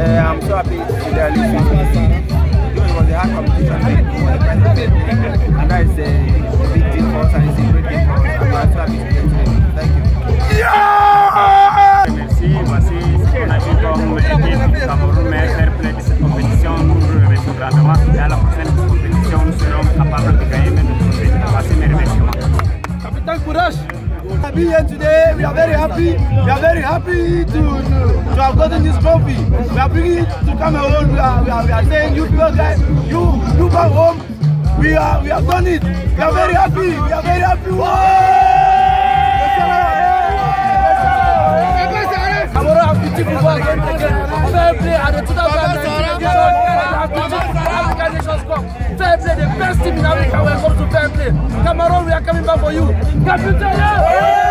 I'm so happy to see the Elvis. It was a hard competition, and that is a big deal for us, and it's a great game for us. And we are so happy to be here today. Thank you. Merci, voici ce qu'on a vu comme équipe Cameroun, mais fair play de cette compétition, nous remercions grandement et à la prochaine compétition, nous serons capables de gagner même de trouver. Voici mes remerciements. Captain Courage! To be here today, we are very happy. We are very happy to have gotten this trophy. We are bringing it to Cameroon. We are saying, you people guys, you back home. We have done it. We are very happy. We are very happy. Cameroon Amputee again. Fair play at the 2019 African Nations Cup. Fair play, the best team in Africa. Welcome to fair play. Cameroon, we are coming back for you. Captain!